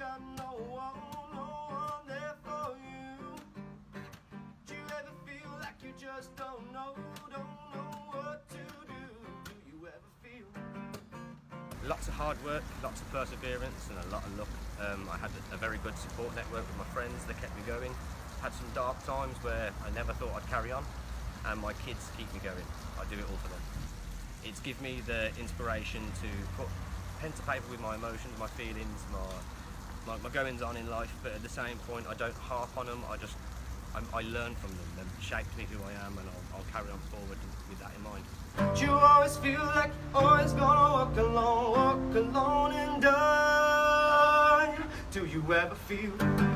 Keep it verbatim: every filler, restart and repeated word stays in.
got no one, no one there for you. Do you ever feel like you just don't know, don't know what to do? Do you ever feel? Lots of hard work, lots of perseverance and a lot of luck. Um, I had a very good support network with my friends that kept me going. Had some dark times where I never thought I'd carry on, and my kids keep me going. I do it all for them. It's given me the inspiration to put pen to paper with my emotions, my feelings, my, my, my goings on in life, but at the same point I don't harp on them. I just I'm, I learn from them. They've shaped me who I am, and I'll, I'll carry on forward with that in mind. You always feel like you're always gonna walk alone, walk alone and die. Do you ever feel